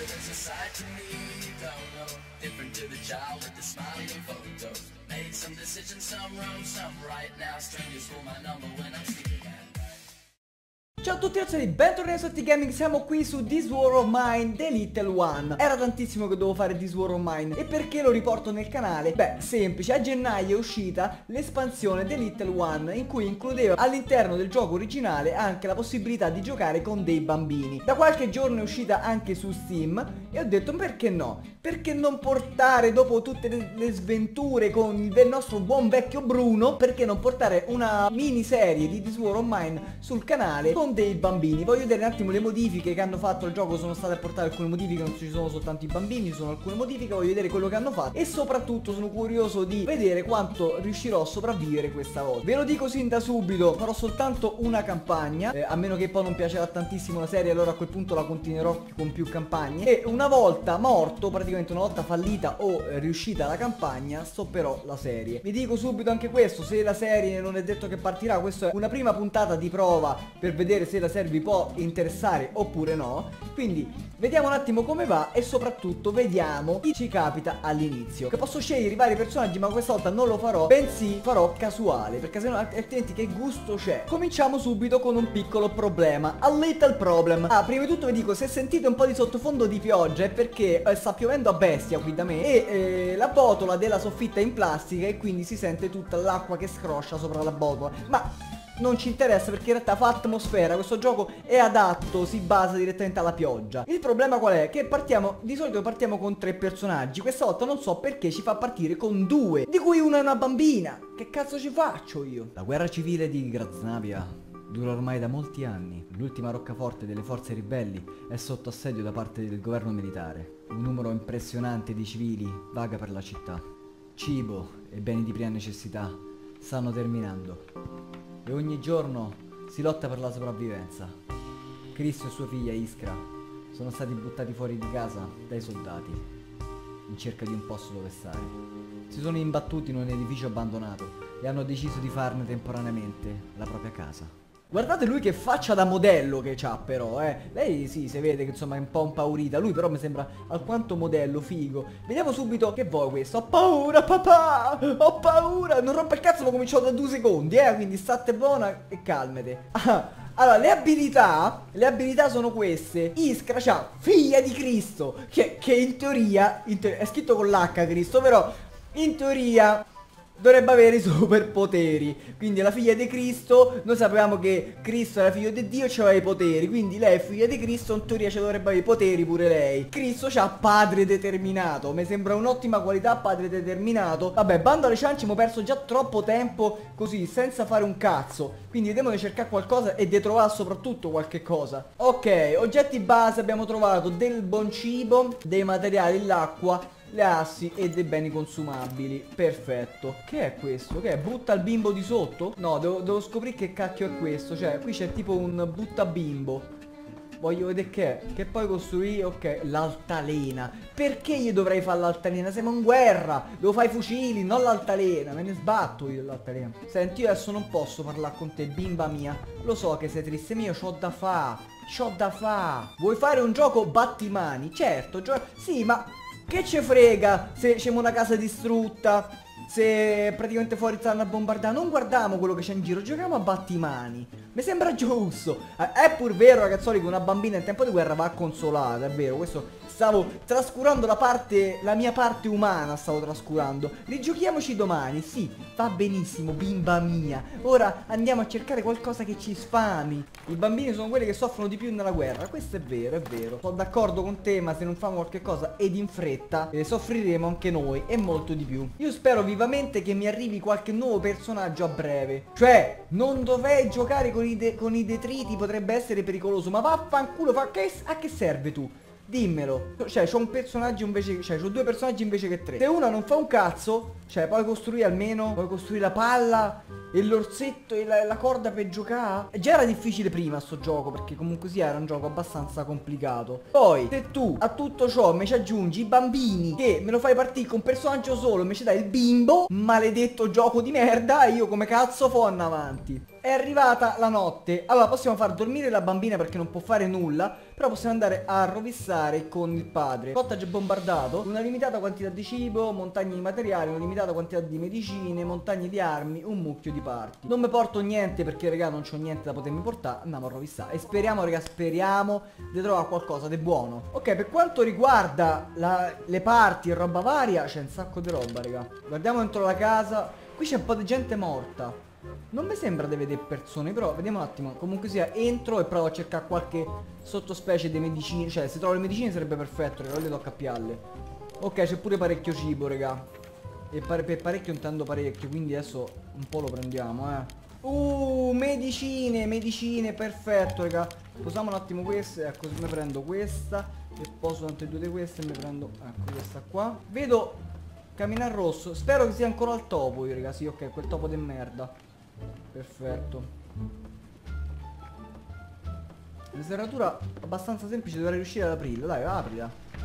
there's a side to me you don't know, different to the child with the smiling photos. Made some decisions, some wrong, some right. Now strangers call my number when I'm sleeping at night. Ciao a tutti ragazzi, bentornati su Soti Gaming, siamo qui su This War of Mine The Little One. Era tantissimo che dovevo fare This War of Mine. E perché lo riporto nel canale? Beh, semplice, a gennaio è uscita l'espansione The Little One, in cui includeva all'interno del gioco originale anche la possibilità di giocare con dei bambini. Da qualche giorno è uscita anche su Steam e ho detto perché no? Perché non portare, dopo tutte le sventure con il nostro buon vecchio Bruno, perché non portare una miniserie di This War of Mine sul canale con dei bambini? Voglio vedere un attimo le modifiche che hanno fatto al gioco. Sono state apportate alcune modifiche, non ci sono soltanto i bambini, ci sono alcune modifiche. Voglio vedere quello che hanno fatto e soprattutto sono curioso di vedere quanto riuscirò a sopravvivere questa volta. Ve lo dico sin da subito, farò soltanto una campagna, a meno che poi non piacerà tantissimo la serie, allora a quel punto la continuerò con più campagne. E una volta morto, praticamente una volta fallita o riuscita la campagna, stopperò la serie. Vi dico subito anche questo: se la serie non è detto che partirà, questa è una prima puntata di prova per vedere se la serie vi può interessare oppure no. Quindi vediamo un attimo come va e soprattutto vediamo chi ci capita all'inizio. Che posso scegliere i vari personaggi, ma questa volta non lo farò, bensì farò casuale, perché sennò altrimenti che gusto c'è? Cominciamo subito con un piccolo problema, a little problem. Prima di tutto vi dico, se sentite un po' di sottofondo di pioggia è perché sta piovendo a bestia qui da me e la botola della soffitta è in plastica e quindi si sente tutta l'acqua che scroscia sopra la botola. Ma non ci interessa, perché in realtà fa atmosfera, questo gioco è adatto, si basa direttamente alla pioggia. Il problema qual è? Che di solito partiamo con 3 personaggi, questa volta non so perché ci fa partire con 2, di cui una è una bambina. Che cazzo ci faccio io? La guerra civile di Graznavia dura ormai da molti anni. L'ultima roccaforte delle forze ribelli è sotto assedio da parte del governo militare. Un numero impressionante di civili vaga per la città. Cibo e beni di prima necessità stanno terminando e ogni giorno si lotta per la sopravvivenza. Cristo e sua figlia Iskra sono stati buttati fuori di casa dai soldati in cerca di un posto dove stare. Si sono imbattuti in un edificio abbandonato e hanno deciso di farne temporaneamente la propria casa. Guardate lui che faccia da modello che c'ha però, Lei sì, si vede che insomma è un po' impaurita. Lui però mi sembra alquanto modello, figo. Vediamo subito che vuoi questo. Ho paura papà, ho paura. Non rompe il cazzo, ma cominciato da 2 secondi, quindi state buona e calmete. Allora, le abilità sono queste. Iskra c'ha figlia di Cristo, che in teoria è scritto con l'H Cristo, però in teoria dovrebbe avere i superpoteri. Quindi la figlia di Cristo, noi sapevamo che Cristo era figlio di Dio e aveva i poteri, quindi lei è figlia di Cristo, in teoria ci dovrebbe avere i poteri pure lei. Cristo c'ha padre determinato, mi sembra un'ottima qualità padre determinato. Vabbè, bando alle ciance, mi ho perso già troppo tempo così senza fare un cazzo, quindi vediamo di cercare qualcosa e di trovare soprattutto qualche cosa. Ok, oggetti base, abbiamo trovato del buon cibo, dei materiali, l'acqua, le assi e dei beni consumabili. Perfetto. Che è questo? Che è? Butta il bimbo di sotto? No, devo scoprire che cacchio è questo. Cioè, qui c'è tipo un butta bimbo. Voglio vedere che è. Che poi costruì, ok, l'altalena. Perché io dovrei fare l'altalena? Siamo in guerra. Devo fare i fucili, non l'altalena. Me ne sbatto io dell'altalena. Senti, io adesso non posso parlare con te, bimba mia. Lo so che sei triste, mio, c'ho da fa'. C'ho da fa'. Vuoi fare un gioco battimani? Certo, sì, ma che ce frega se c'è una casa distrutta, se praticamente fuori stanno a bombardare? Non guardiamo quello che c'è in giro, giochiamo a battimani. Mi sembra giusto. È pur vero, ragazzoli, che una bambina in tempo di guerra va consolata, è vero. Questo stavo trascurando la mia parte umana, stavo trascurando. Rigiochiamoci domani, sì, va benissimo, bimba mia. Ora andiamo a cercare qualcosa che ci sfami. I bambini sono quelli che soffrono di più nella guerra, questo è vero, è vero. Sono d'accordo con te, ma se non famo qualche cosa ed in fretta, soffriremo anche noi e molto di più. Io spero vivamente che mi arrivi qualche nuovo personaggio a breve. Cioè, non dovrei giocare con i detriti, potrebbe essere pericoloso. Ma vaffanculo, a che serve tu? Dimmelo. Cioè, c'ho un personaggio invece che... Cioè, c'ho 2 personaggi invece che 3. Se una non fa un cazzo, cioè, puoi costruire almeno... Puoi costruire la palla E l'orsetto e la corda per giocare. Già era difficile prima sto gioco, perché comunque sia era un gioco abbastanza complicato. Poi se tu a tutto ciò mi ci aggiungi i bambini, che me lo fai partire con un personaggio solo, mi ci dai il bimbo, maledetto gioco di merda, io come cazzo fo avanti. È arrivata la notte. Allora possiamo far dormire la bambina perché non può fare nulla, però possiamo andare a rovissare con il padre. Cottage bombardato, una limitata quantità di cibo, montagne di materiali, una limitata quantità di medicine, montagne di armi, un mucchio di parti. Non mi porto niente perché raga non c'ho niente da potermi portare. Andiamo a rovissare e speriamo raga, speriamo di trovare qualcosa di buono. Ok, per quanto riguarda le parti e roba varia, c'è un sacco di roba raga. Guardiamo dentro la casa. Qui c'è un po' di gente morta. Non mi sembra di vedere persone, però vediamo un attimo. Comunque sia, entro e provo a cercare qualche sottospecie di medicine. Cioè, se trovo le medicine sarebbe perfetto, raga, le tocca a pialle. Ok, c'è pure parecchio cibo, raga. E per parecchio intendo parecchio, quindi adesso un po' lo prendiamo, medicine, perfetto, raga. Posiamo un attimo queste, ecco, mi prendo questa. E poso tante due di queste e mi prendo, ecco, questa qua. Vedo camminare rosso, spero che sia ancora al topo, io, raga, sì, ok, quel topo di merda. Perfetto. La serratura abbastanza semplice, dovrei riuscire ad aprirla. Dai, aprila.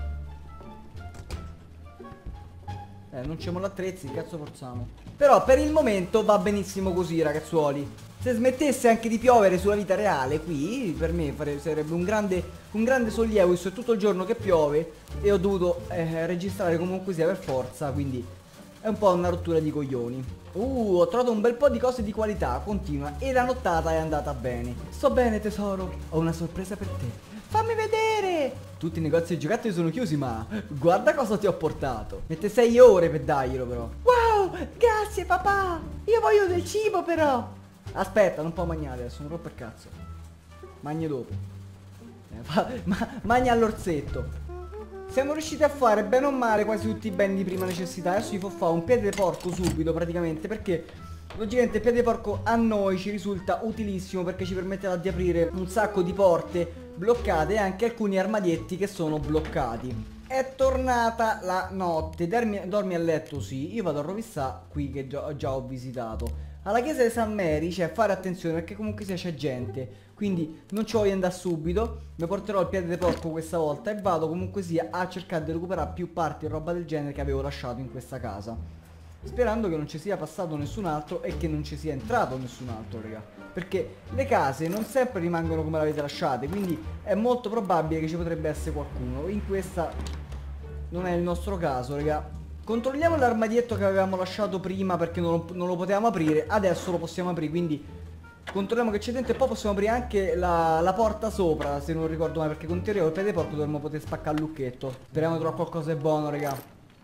Non c'è l'attrezzi, cazzo forziamo. Però per il momento va benissimo così, ragazzuoli. Se smettesse anche di piovere sulla vita reale qui, per me sarebbe un grande sollievo, visto tutto il giorno che piove e ho dovuto registrare comunque sia per forza, quindi è un po' una rottura di coglioni. Ho trovato un bel po' di cose di qualità, continua, e la nottata è andata bene. Sto bene tesoro, ho una sorpresa per te. Fammi vedere! Tutti i negozi di giocattoli sono chiusi, ma guarda cosa ti ho portato. Mette 6 ore per darglielo però. Wow, grazie papà! Io voglio del cibo però! Aspetta, non può mangiare adesso, non rompo il cazzo. Magni dopo. Magna all'orsetto. Siamo riusciti a fare bene o male quasi tutti i beni di prima necessità. Adesso gli fare un piede di porco subito praticamente, perché logicamente il piede di porco a noi ci risulta utilissimo, perché ci permetterà di aprire un sacco di porte bloccate e anche alcuni armadietti che sono bloccati. È tornata la notte. Dormi a letto, sì. Io vado a rovissare qui che già ho visitato. Alla chiesa di San Mary c'è fare attenzione perché comunque sia c'è gente. Quindi non ci voglio andare subito. Mi porterò il piede di porco questa volta e vado comunque sia a cercare di recuperare più parti e roba del genere che avevo lasciato in questa casa. Sperando che non ci sia passato nessun altro e che non ci sia entrato nessun altro, raga. Perché le case non sempre rimangono come le avete lasciate, quindi è molto probabile che ci potrebbe essere qualcuno. In questa non è il nostro caso, raga. Controlliamo l'armadietto che avevamo lasciato prima perché non lo potevamo aprire. Adesso lo possiamo aprire, quindi controlliamo che c'è dentro e poi possiamo aprire anche la porta sopra, se non ricordo mai, perché con teoria col piede porco dovremmo poter spaccare il lucchetto. Speriamo di trovare qualcosa di buono, raga.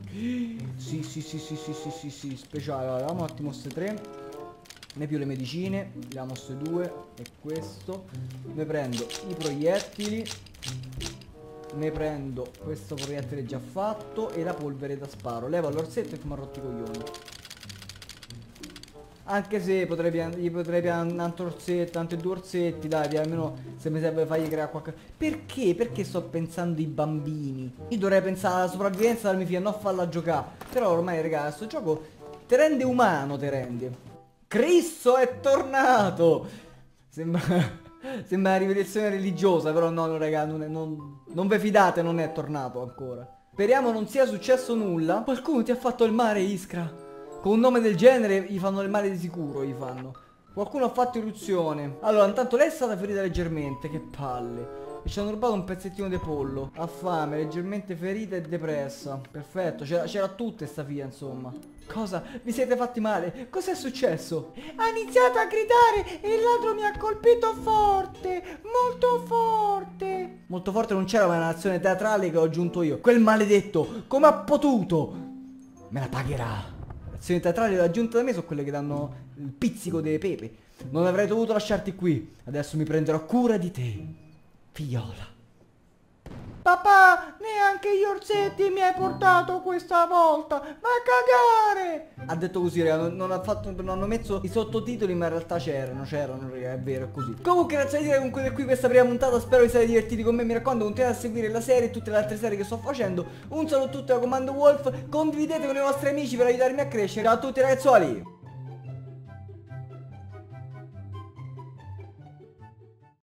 Sì, speciale. Allora, vediamo un attimo queste 3. Ne più le medicine. Vediamo queste 2 e questo. Ne prendo i proiettili. Ne prendo questo proiettile già fatto e la polvere da sparo. Levo l'orsetto e mi ha rotto i coglioni. Anche se gli potrei piantare un altro orsetto, tanto 2 orsetti, dai, almeno se mi serve fargli creare qualcosa. Perché? Perché sto pensando ai bambini? Io dovrei pensare alla sopravvivenza del mio figlio, non farla giocare. Però ormai, raga, questo gioco ti rende umano, ti rende. Cristo è tornato! Sembra una rivelazione religiosa, però no, raga, non ve fidate, non è tornato ancora. Speriamo non sia successo nulla. Qualcuno ti ha fatto il male, Iskra. Con un nome del genere gli fanno il male di sicuro, gli fanno. Qualcuno ha fatto irruzione. Allora, intanto lei è stata ferita leggermente, che palle. E ci hanno rubato un pezzettino di pollo. Ha fame, leggermente ferita e depressa. Perfetto, c'era tutta sta figlia, insomma. Cosa? Vi siete fatti male? Cos'è successo? Ha iniziato a gridare e il ladro mi ha colpito forte, molto forte. Molto forte non c'era, ma è una nazione teatrale che ho aggiunto io. Quel maledetto, come ha potuto? Me la pagherà. L'azione teatrale aggiunta da me sono quelle che danno il pizzico delle pepe. Non avrei dovuto lasciarti qui. Adesso mi prenderò cura di te, figliola. Papà, neanche gli orsetti mi hai portato questa volta. Ma a cagare! Ha detto così, raga, non hanno messo i sottotitoli, ma in realtà c'erano, raga, è vero, è così. Comunque, grazie a dire, comunque qui questa prima puntata, spero vi siate divertiti con me. Mi raccomando, continuate a seguire la serie e tutte le altre serie che sto facendo. Un saluto a tutti da Comando Wolf, condividete con i vostri amici per aiutarmi a crescere. Ciao a tutti ragazzuoli!